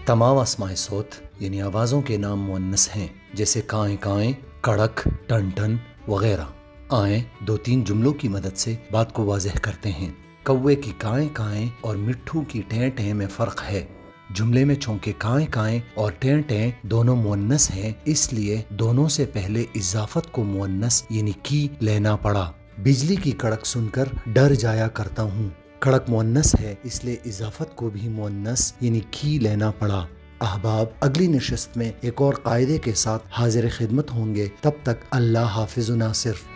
तमाम अस्माए सोत यानी आवाज़ों के नाम मुअन्नस हैं, जैसे काएँ काएँ, कड़क, टन टन वगैरह। आएँ दो तीन जुमलों की मदद से बात को वाज़ेह करते हैं। कौवे की काएँ काएँ और मिट्ठू की टें टें में फ़र्क है। जुमले में चूंकि काएँ काएँ और टें टें दोनों मुअन्नस हैं, इसलिए दोनों से पहले इजाफत को मुअन्नस यानी की लेना पड़ा। बिजली की कड़क सुनकर डर जाया करता हूँ। कड़क मुअन्नस है, इसलिए इजाफत को भी मुअन्नस यानी की लेना पड़ा। अहबाब, अगली नशिस्त में एक और कायदे के साथ हाजिर खिदमत होंगे। तब तक अल्लाह हाफिज़ नासिर।